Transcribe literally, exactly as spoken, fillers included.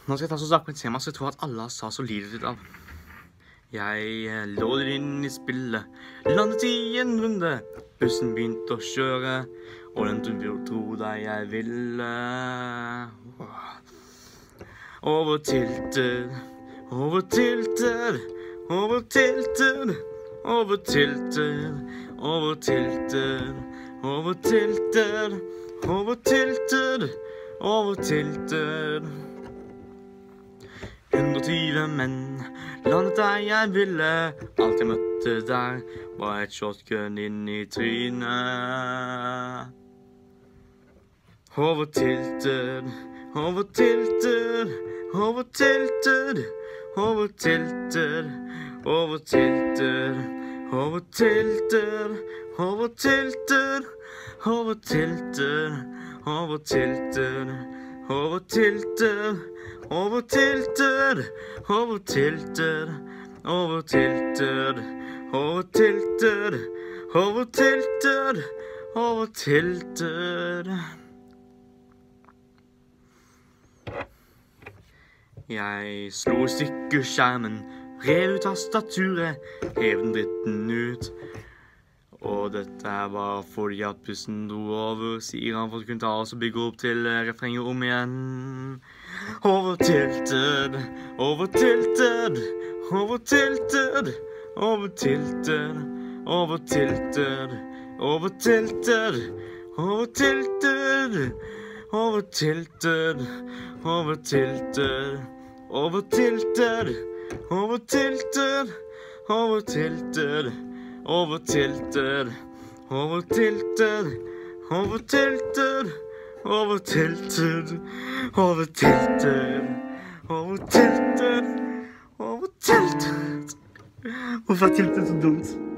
Nå skal jeg ta så snakke med et tema som jeg tror at alle sa så lider litt av. Jeg låder inn i spillet, landet i en runde. Bussen begynte å kjøre, og den tro deg jeg ville. Over tilted, over tilted, over tilted, over tilted, over tilted, over tilted, over tilted, over tilted. hundre og tyve menn landet der jeg ville. Alt jeg møtte der var et shotgun inn i trynet. Over tilted, over tilted, over tilted, over tilted, over tilted, over tilted, over tilted, over tilted, over tilted, over tilted, over tilted, over tilted, over tilted, over tilted, over tilted, over tilted. Jeg slo i stykker skjermen, rev ut tastaturet, hev den dritten ut. Og dette er bare fordi at bussen dro over, sier han for å kunne ta oss og bygge opp til refrenget om igjen. Over tilted, over tilted, over tilted, over tilted, over tilted, over tilted, over tilted, over tilted, over tilted, over tilted, over tilted, over tilted, over tilted, over tilted, over tilted, over tilted, over tilted, over tilted, over tilted. Hvorfor er tilted så dumt?